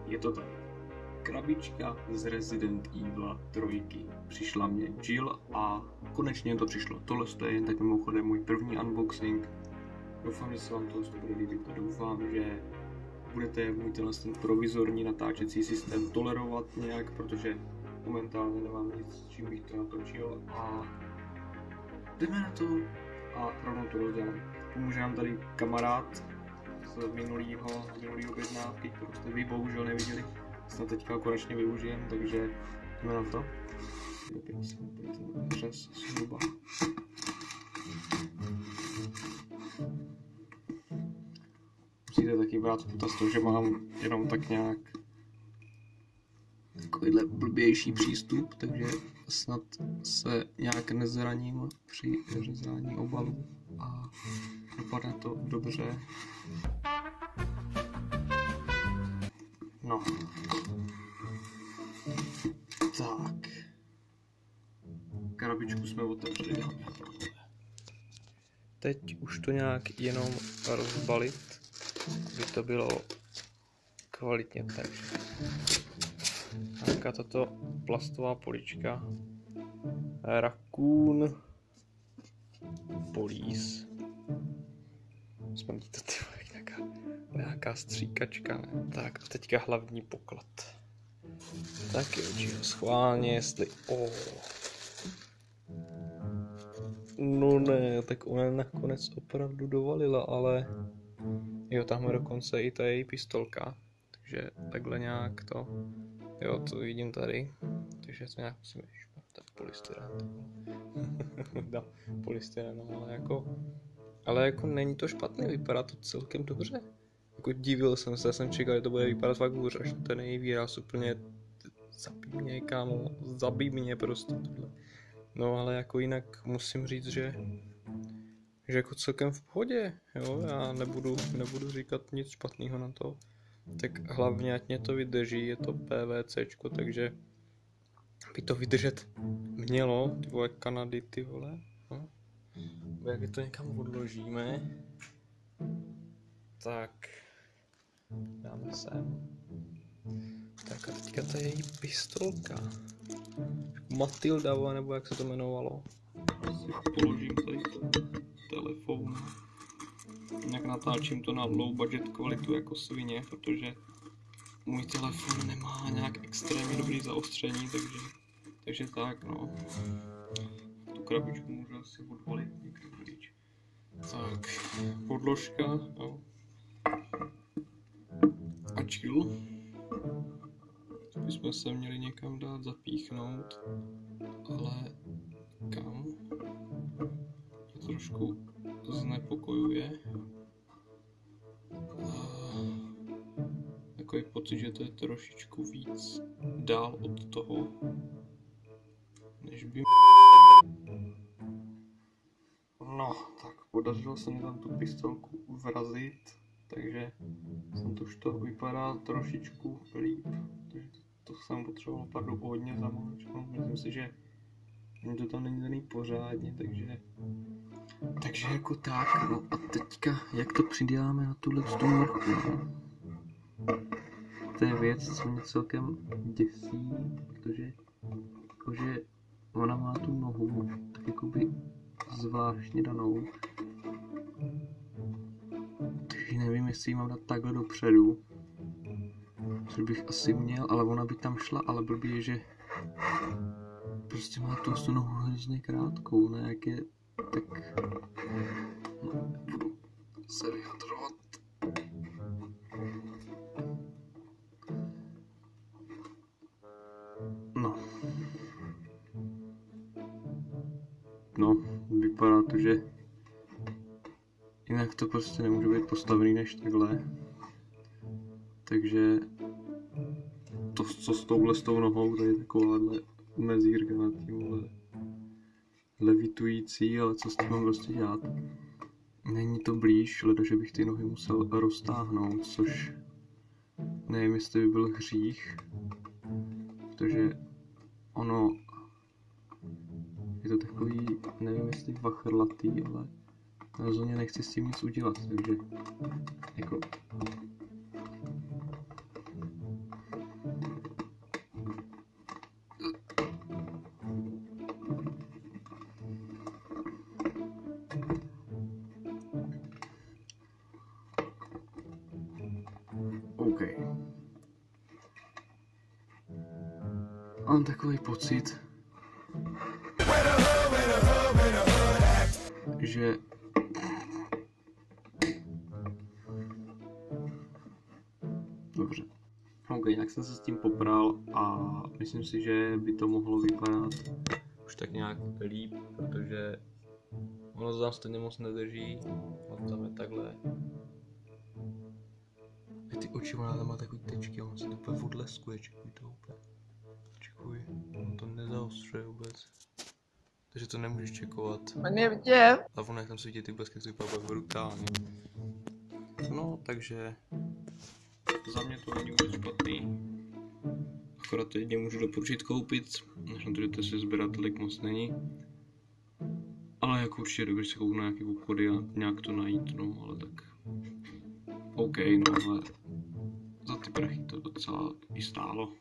Je to tak. Krabička z Resident Evil 3. Přišla mě Jill a konečně to přišlo. Tohle je jen tak mimochodem můj první unboxing. Doufám, že se vám to bude líbit a doufám, že budete můj ten provizorní natáčecí systém tolerovat nějak, protože momentálně nemám nic, čím bych to natočil a jdeme na to a rovnou to rozdělám. Pomůže nám tady kamarád z minulýho objednávky, kterou jste vy bohužel neviděli. Snad teďka konečně využijem, takže jdeme na to. Přes zhruba. Musíte taky brát v potaz to, že mám jenom tak nějak takovýhle blbější přístup, takže snad se nějak nezraním při řezání obalu a dopadne to dobře. No. Tak. Krabičku jsme otevřeli, dámy a pánové. Teď už to nějak jenom rozbalit, aby to bylo kvalitně takže. Nějaká tato plastová polička. Raccoon Police. Smrdí to nějaká stříkačka, ne? Tak a teďka hlavní poklad. Tak jo, schválně, jestli... No ne, tak ona nakonec opravdu dovalila, ale... Jo, tam je dokonce i ta její pistolka. Takže takhle nějak to... Jo, to vidím tady. Takže to nějak musím... Tak polystyrén. Dá, polystyrén, no, ale jako není to špatné, vypadá to celkem dobře. Jako divil jsem se, jsem čekal, že to bude vypadat fakt hůř, až ten její výraz úplně zabij mě, kámo, zabij mě prostě tohle. No ale jako jinak musím říct, že jako celkem v pohodě, jo, já nebudu říkat nic špatného na to. Tak hlavně ať mě to vydrží, je to PVCčko, takže by to vydržet mělo, ty vole Kanady, ty vole, no. Jak to někam odložíme, tak dáme sem. Tak a teďka to je její pistolka. Matilda, nebo jak se to jmenovalo. Si položím tady telefon. Nějak natáčím to na low budget kvalitu jako svině, protože můj telefon nemá nějak extrémně dobrý zaostření, takže tak no. Tu krabičku můžu asi odvalit někde pryč. Tak, podložka, jo. A chill. To bychom se měli někam dát zapíchnout, ale kam? To trošku znepokojuje. Takový pocit, že to je trošičku víc dál od toho, než by... No, tak podařilo se mi tam tu pistolku vrazit, takže už to vypadá trošičku líp. Takže to jsem potřeboval opravdu hodně zamáčknout. Myslím si, že to tam není daný pořádně, takže jako tak, no a teďka, jak to přiděláme na tuhle mrchu, no? To je věc, co mě celkem děsí, protože jakože ona má tu nohu tak jakoby zvláštně danou. Takže nevím, jestli ji mám dát takhle dopředu, což bych asi měl, ale ona by tam šla, ale blbý je, že prostě má tu nohu hrozně krátkou, ne, jak je, tak no, budu se vyjadřovat. No, vypadá to, že jinak to prostě nemůže být postavený než takhle. Takže to, co s tou nohou, to je takováhle mezírka na tímhle levitující, ale co s tím mám prostě dělat? Není to blíž, leda, že bych ty nohy musel roztáhnout, což nevím, jestli by byl hřích, protože ono je to takový, nevím jestli vachrlatý, ale rozhodně nechci s tím nic udělat, takže jako OK. Mám takový pocit, že dobře. OK, jak jsem se s tím popral a myslím si, že by to mohlo vypadat už tak nějak líp, protože ono to tam stejně moc nedrží, on tam je takhle. Ty oči, ona tam má takový tečky, on se to úplně odleskuje, čekuj to úplně. Čekuj, on to nezaostřuje vůbec. Takže to nemůžeš čekovat. On je vidět. A ono jak tam svítí ty blesky, to vypadá brutálně. No, takže za mě to není vůbec špatný. Akorát to jedině můžu doporučit koupit, než na to, že to si sběrat tolik moc není. Ale jako určitě dobrý se koupit na nějaký obchody a nějak to najít, no, ale tak. OK, no, ale za ty prachy to docela i stálo.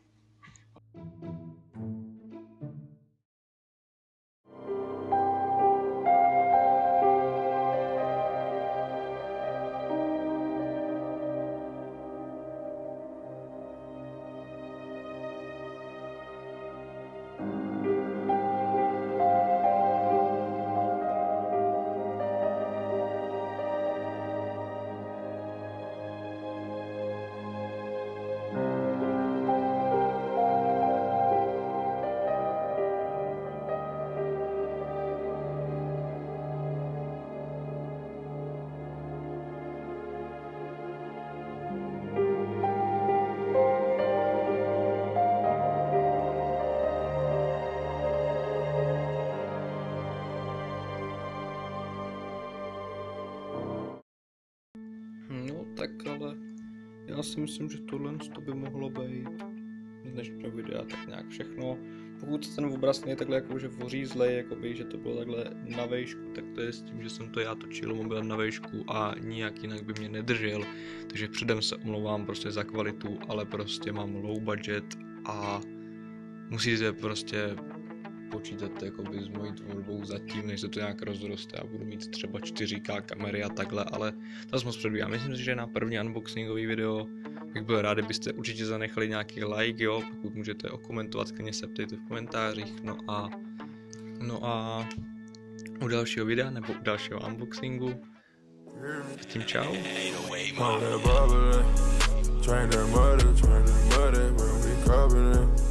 No tak ale já si myslím, že tohle by mohlo být z dnešního videa tak nějak všechno. Pokud ten obraz není takhle jakože vořízlej, jakoby, že to bylo takhle na vejšku, tak to je s tím, že jsem to já točil mobilem na vejšku a nijak jinak by mě nedržel. Takže předem se omlouvám prostě za kvalitu, ale prostě mám low budget a musíte prostě počítat jakoby s mojí tvorbou zatím, než se to nějak rozroste a budu mít třeba 4K kamery a takhle, ale to moc předbíhám. Myslím si, že na první unboxingový video bych byl rád, kdybyste určitě zanechali nějaký like, jo, pokud můžete okomentovat, klidně se ptejte v komentářích, no a u dalšího videa nebo u dalšího unboxingu. Tím čau. Train that murder, when we crubbing it.